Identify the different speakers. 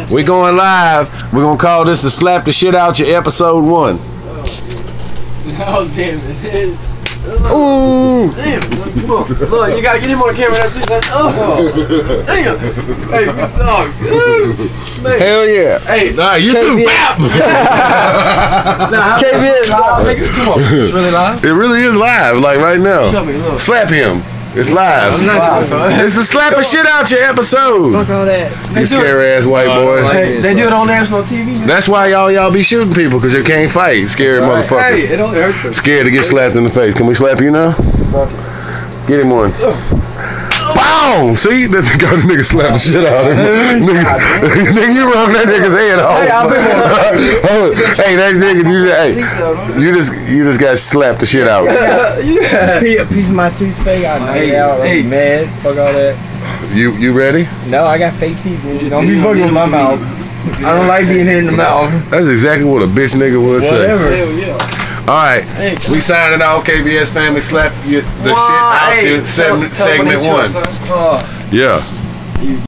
Speaker 1: We going live. We're gonna call this the Slap the Shit Out You episode 1.
Speaker 2: Oh damn it.
Speaker 1: Ooh.
Speaker 2: Damn, come on. Look, you gotta get him on the camera now too, son. Oh. Damn. Hey, good dogs.
Speaker 1: Hell yeah.
Speaker 2: Hey,
Speaker 1: nah, you too. Bap.
Speaker 2: Nah,
Speaker 1: KBS.
Speaker 2: Come on. It's really live?
Speaker 1: It really is live, like right now.
Speaker 2: Show me, look.
Speaker 1: Slap him. It's live. It's a Slap the Shit Out You episode.
Speaker 2: Fuck all that.
Speaker 1: You scary ass white boy.
Speaker 2: Hey, they do it on national TV.
Speaker 1: That's why y'all be shooting people, because you can't fight. Scary motherfuckers.
Speaker 2: Hey, it only hurts us.
Speaker 1: Scared to get slapped in the face. Can we slap you now? Get him one. Boom! See? That's the nigga slap the shit out of him. Nigga, you run that nigga's head off. Hey, that nigga, you just got slapped the shit out.
Speaker 3: Yeah. Piece of my tooth fake. I knocked out. I'm mad. Fuck all that.
Speaker 1: You ready?
Speaker 3: No, I got fake teeth. Dude. Don't be fucking with my mouth. I don't like being hit in the mouth.
Speaker 1: That's exactly what a bitch nigga would say.
Speaker 3: Whatever.
Speaker 2: Hell yeah.
Speaker 1: All right, we signing out. KBS family, slap the shit out you. Segment 1. Yeah.